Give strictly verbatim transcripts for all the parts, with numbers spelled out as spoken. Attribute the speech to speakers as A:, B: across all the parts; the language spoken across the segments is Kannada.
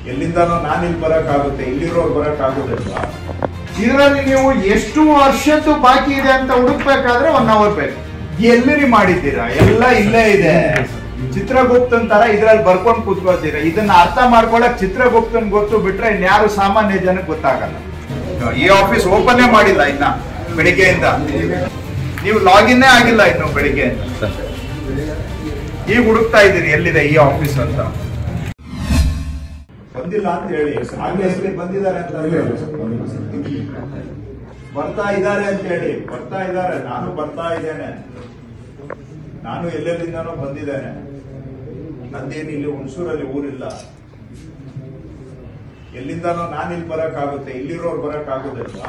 A: ಎಲ್ಲಿಂದನೋ ನಾನು ಇಲ್ಲಿ ಬರಕ್ಕಾಗುತ್ತೆ, ಇಲ್ಲಿರೋರು ಬರಕ್ಕಾಗೋದಿಲ್ವಾ?
B: ಇದರಲ್ಲಿ ನೀವು ಎಷ್ಟು ವರ್ಷದ್ದು ಬಾಕಿ ಇದೆ ಅಂತ ಹುಡುಕ್ಬೇಕಾದ್ರೆ ಒನ್ ಅವರ್ ಬೇಕು.
A: ಎಲ್ಲಿರಿ ಮಾಡಿದ್ದೀರಾ? ಎಲ್ಲ ಇಲ್ಲೇ ಇದೆ. ಚಿತ್ರಗುಪ್ತನ್ ತರ ಇದ್ರಲ್ಲಿ ಬರ್ಕೊಂಡ್ ಕೂತ್ಕೋತೀರಾ. ಇದನ್ನ ಅರ್ಥ ಮಾಡ್ಕೊಳಕ್ ಚಿತ್ರಗುಪ್ತನ್ ಗೊತ್ತು ಬಿಟ್ರೆ ಇನ್ಯಾರು ಸಾಮಾನ್ಯ ಜನಕ್ಕೆ ಗೊತ್ತಾಗಲ್ಲ. ಈ ಆಫೀಸ್ ಓಪನ್ನೇ ಮಾಡಿಲ್ಲ ಇನ್ನ ಬೆಳಿಗ್ಗೆಯಿಂದ. ನೀವು ಲಾಗಿನ್ನೇ ಆಗಿಲ್ಲ ಇನ್ನು ಬೆಳಿಗ್ಗೆಯಿಂದ. ಈಗ ಹುಡುಕ್ತಾ ಇದ್ದೀರಿ ಎಲ್ಲಿದೆ ಈ ಆಫೀಸ್ ಅಂತ. ಬಂದಿಲ್ಲ ಅಂತ ಹೇಳಿ, ಆಗ್ಲೇ ಬಂದಿದ್ದಾರೆ ಅಂತ ಬರ್ತಾ ಇದ್ದಾರೆ ಅಂತ ಹೇಳಿ. ಬರ್ತಾ ಇದ್ದಾರೆ, ನಾನು ಬರ್ತಾ ಇದ್ದೇನೆ, ನಾನು ಎಲ್ಲೆಲ್ಲಿಂದಾನೋ ಬಂದಿದ್ದೇನೆ. ನಂದೇನು ಇಲ್ಲಿ ಹುಣಸೂರಲ್ಲಿ ಊರಿಲ್ಲ. ಎಲ್ಲಿಂದಾನೋ ನಾನು ಇಲ್ಲಿ ಬರಕ್ಕಾಗುತ್ತೆ, ಇಲ್ಲಿರೋರು ಬರಕ್ಕಾಗೋದಿಲ್ವಾ?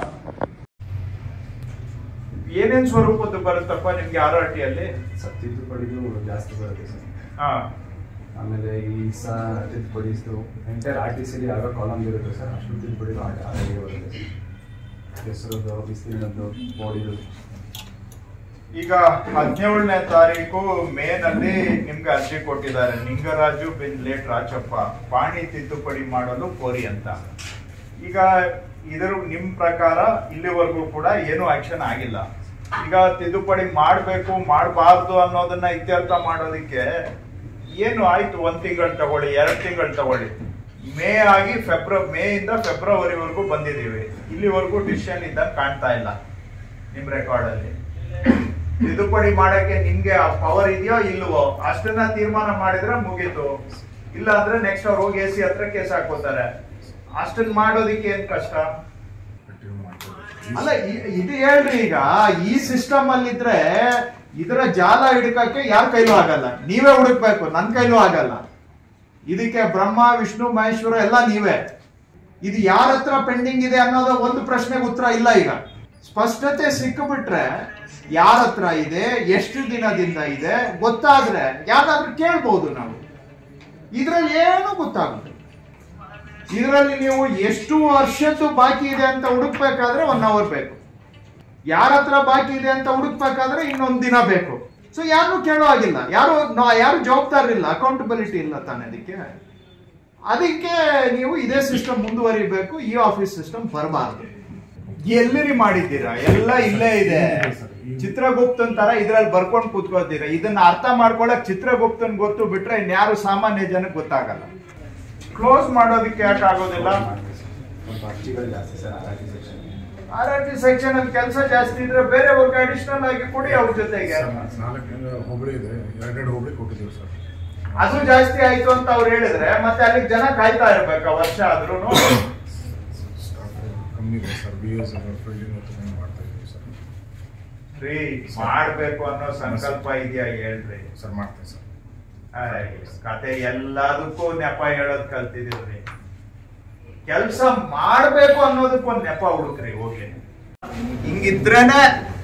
A: ಏನೇನ್ ಸ್ವರೂಪದ್ದು ಬರುತ್ತಪ್ಪ ನಿಮ್ಗೆ ಆರ್ ಆರ್ ಟಿ ಅಲ್ಲಿ?
C: ತಿದ್ದುಪಡಿದು ಜಾಸ್ತಿ ಬರುತ್ತೆ ಸರ್.
A: ಹಾ,
C: ಆಮೇಲೆ ಈ ಸ ತಿದ್ದುಪಡಿಸ್ದು ಎಂಟೈರ್ ಆರ್ ಟಿ ಸಿಲಿ ಯಾವ ಕಾಲಮ್ ಇರುತ್ತೆ ಸರ್, ಅಷ್ಟು ತಿದ್ದುಪಡಿದು ಆಗಿ ಬರುತ್ತೆ. ಹೆಸರದ್ದು, ಬಿಸಿಲಿನದ್ದು, ಬಾಡಿದು.
A: ಈಗ ಹದಿನೇಳನೇ ತಾರೀಕು ಮೇ ನಲ್ಲಿ ನಿಮ್ಗೆ ಅರ್ಜಿ ಕೊಟ್ಟಿದ್ದಾರೆ. ನಿಂಗರಾಜು ಬಿನ್ ಲೇಟ್ ರಾಚಪ್ಪ ಪಾಣಿ ತಿದ್ದುಪಡಿ ಮಾಡಲು ಕೋರಿ ಅಂತ. ಈಗ ಇದರ ನಿಮ್ ಪ್ರಕಾರ ಇಲ್ಲಿವರೆಗೂ ಕೂಡ ಏನು ಆಕ್ಷನ್ ಆಗಿಲ್ಲ. ಈಗ ತಿದ್ದುಪಡಿ ಮಾಡ್ಬೇಕು ಮಾಡಬಾರ್ದು ಅನ್ನೋದನ್ನ ಇತ್ಯರ್ಥ ಮಾಡೋದಿಕ್ಕೆ ಏನು ಆಯ್ತು? ಒಂದ್ ತಿಂಗಳು ತಗೊಳ್ಳಿ, ಎರಡ್ ತಿಂಗಳು ತಗೊಳ್ಳಿ. ಮೇ ಆಗಿ ಫೆಬ್ರವರಿ ಮೇ ಇಂದ ಫೆಬ್ರವರಿವರೆಗೂ ಬಂದಿದೀವಿ. ಇಲ್ಲಿವರೆಗೂ ಡಿಸಿಷನ್ ಇದ್ದಂಗೆ ಕಾಣ್ತಾ ಇಲ್ಲ ನಿಮ್ ರೆಕಾರ್ಡ್ ಅಲ್ಲಿ. ತಿದ್ದುಪಡಿ ಮಾಡಕ್ಕೆ ನಿಮ್ಗೆ ಆ ಪವರ್ ಇದೆಯೋ ಇಲ್ವೋ ಅಷ್ಟನ್ನ ತೀರ್ಮಾನ ಮಾಡಿದ್ರೆ ಮುಗೀತು. ಇಲ್ಲ ಅಂದ್ರೆ ನೆಕ್ಸ್ಟ್ ಅವ್ರು ಹೋಗಿ ಎ ಸಿ ಹತ್ರ ಕೇಸ್ ಹಾಕೋತಾರೆ. ಅಷ್ಟನ್ನ ಮಾಡೋದಿಕ್ಕೆ ಏನ್ ಕಷ್ಟ?
B: ಅಲ್ಲ, ಇದು ಹೇಳ್ರಿ, ಈಗ ಈ ಸಿಸ್ಟಮ್ ಅಲ್ಲಿ ಇದ್ರೆ ಇದರ ಜಾಲ ಹಿಡ್ಕಕ್ಕೆ ಯಾರ ಕೈಲೂ ಆಗಲ್ಲ, ನೀವೇ ಹುಡುಕ್ಬೇಕು. ನನ್ ಕೈಲೂ ಆಗಲ್ಲ. ಇದಕ್ಕೆ ಬ್ರಹ್ಮ ವಿಷ್ಣು ಮಹೇಶ್ವರ ಎಲ್ಲ ನೀವೇ. ಇದು ಯಾರ ಹತ್ರ ಪೆಂಡಿಂಗ್ ಇದೆ ಅನ್ನೋದು ಒಂದು ಪ್ರಶ್ನೆಗೆ ಉತ್ತರ ಇಲ್ಲ. ಈಗ ಸ್ಪಷ್ಟತೆ ಸಿಕ್ಕಿಬಿಟ್ರೆ ಯಾರ ಹತ್ರ ಇದೆ, ಎಷ್ಟು ದಿನದಿಂದ ಇದೆ ಗೊತ್ತಾದ್ರೆ ಯಾರಾದ್ರೂ ಕೇಳ್ಬಹುದು ನಾವು. ಇದ್ರಲ್ಲಿ ಏನು ಗೊತ್ತಾಗುತ್ತೆ? ಇದರಲ್ಲಿ ನೀವು ಎಷ್ಟು ವರ್ಷದ್ದು ಬಾಕಿ ಇದೆ ಅಂತ ಹುಡುಕ್ಬೇಕಾದ್ರೆ ಒನ್ ಅವರ್ ಬೇಕು. ಯಾರ ಹತ್ರ ಬಾಕಿ ಇದೆ ಅಂತ ಹುಡುಕ್ಬೇಕಾದ್ರೆ ಇನ್ನೊಂದ್ ದಿನ ಬೇಕು. ಸೊ ಯಾರು ಕೇಳೋ ಆಗಿಲ್ಲ, ಯಾರು ಯಾರು ಜವಾಬ್ದಾರಿಲ್ಲ, ಅಕೌಂಟಬಿಲಿಟಿ ಇಲ್ಲ ತಾನೆ ಅದಕ್ಕೆ. ಅದಕ್ಕೆ ನೀವು ಇದೇ ಸಿಸ್ಟಮ್ ಮುಂದುವರಿಬೇಕು, ಈ ಆಫೀಸ್ ಸಿಸ್ಟಮ್ ಬರಬಾರ್ದು.
A: ಎಲ್ಲಿರಿ ಮಾಡಿದ್ದೀರಾ? ಎಲ್ಲ ಇಲ್ಲೇ ಇದೆ. ಚಿತ್ರಗುಪ್ತನ್ ತರ ಇದ್ರಲ್ಲಿ ಬರ್ಕೊಂಡ್ ಕೂತ್ಕೋತೀರಾ. ಇದನ್ನ ಅರ್ಥ ಮಾಡ್ಕೊಳಕ್ ಚಿತ್ರಗುಪ್ತನ್ ಗೊತ್ತು ಬಿಟ್ರೆ ಇನ್ಯಾರು ಸಾಮಾನ್ಯ ಜನಕ್ಕೆ ಗೊತ್ತಾಗಲ್ಲ. ಕ್ಲೋಸ್ ಮಾಡೋದಕ್ಕೆ ಯಾಕೆ ಆಗೋದಿಲ್ಲ? ಆರ್ ಆರ್ ಟಿ ಸೆಕ್ಷನ್ ಅಲ್ಲಿ ಕೆಲಸ ಜಾಸ್ತಿ ಇದ್ರೆ ಬೇರೆ ವರ್ಗ ಅಡಿಷನಲ್ ಆಗಿ ಕೊಡಿ ಅವ್ರ ಜೊತೆಗೆ. ಅದು ಜಾಸ್ತಿ ಆಯ್ತು ಅಂತ ಅವ್ರು ಹೇಳಿದ್ರೆ ಮತ್ತೆ ಅಲ್ಲಿಗೆ ಜನ ಕಾಯ್ತಾ ಇರ್ಬೇಕಾ ವರ್ಷ ಆದ್ರೂ? ಫ್ರೀ ಮಾಡ್ಬೇಕು ಅನ್ನೋ ಸಂಕಲ್ಪ ಇದೆಯಾ ಹೇಳ್ರಿ
C: ಸರ್. ಮಾಡ್ತೇವೆ ಸರ್.
A: ಕತೆ ಎಲ್ಲದಕ್ಕೂ ನೆಪ ಹೇಳೋದ್ ಕಲ್ತಿದೀವ್ರಿ. ಕೆಲ್ಸ ಮಾಡ್ಬೇಕು ಅನ್ನೋದಕ್ಕೊಂದ್ ನೆಪ ಹುಡುಕ್ರಿ. ಹೋಗಿ ಹಿಂಗಿದ್ರೇನೆ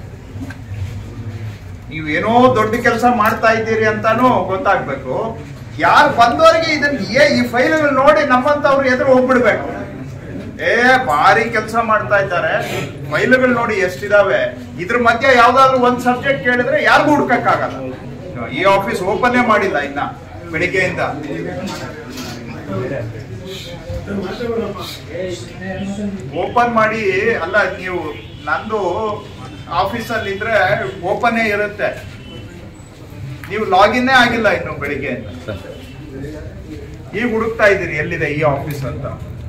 A: ನೀವೇನೋ ದೊಡ್ಡ ಕೆಲಸ ಮಾಡ್ತಾ ಇದ್ದೀರಿ ಅಂತಾನು ಗೊತ್ತಾಗ್ಬೇಕು. ಯಾರು ಬಂದವರಿಗೆ ಇದನ್ನ ಈ ಫೈಲ್ಗಳು ನೋಡಿ ನಮ್ಮಂತವ್ರು ಎದುರು ಹೋಗ್ಬಿಡ್ಬೇಕು. ಏ ಭಾರಿ ಕೆಲಸ ಮಾಡ್ತಾ ಇದ್ದಾರೆ, ಫೈಲ್ಗಳು ನೋಡಿ ಎಷ್ಟಿದಾವೆ. ಇದ್ರ ಮಧ್ಯೆ ಯಾವ್ದಾದ್ರು ಒಂದ್ ಸಬ್ಜೆಕ್ಟ್ ಕೇಳಿದ್ರೆ ಯಾರಿಗೂ ಹುಡ್ಕಕ್ಕಾಗಲ್ಲ. ಈ ಆಫೀಸ್ ಓಪನ್ನೇ ಮಾಡಿಲ್ಲ ಇನ್ನ ಬೆಳಿಗ್ಗೆಯಿಂದ. ಓಪನ್ ಮಾಡಿ ಅಲ್ಲ, ನೀವು ನಂದು ಆಫೀಸಲ್ಲಿ ಇದ್ರೆ ಓಪನ್ನೇ ಇರುತ್ತೆ. ನೀವು ಲಾಗಿನ್ನೇ ಆಗಿಲ್ಲ ಇನ್ನು ಬೆಳಿಗ್ಗೆಯಿಂದ. ಈಗ ಹುಡುಕ್ತಾ ಇದ್ದೀರಿ ಎಲ್ಲಿದೆ ಈ ಆಫೀಸ್ ಅಂತ.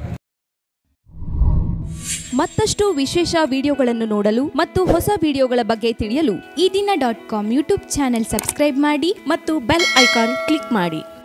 D: ಮತ್ತಷ್ಟು ವಿಶೇಷ ವಿಡಿಯೋಗಳನ್ನು ನೋಡಲು ಮತ್ತು ಹೊಸ ವಿಡಿಯೋಗಳ ಬಗ್ಗೆ ತಿಳಿಯಲು ಈ ದಿನ dot com YouTube channel subscribe ಮಾಡಿ ಮತ್ತು ಬೆಲ್ ಐಕಾನ್ ಕ್ಲಿಕ್ ಮಾಡಿ.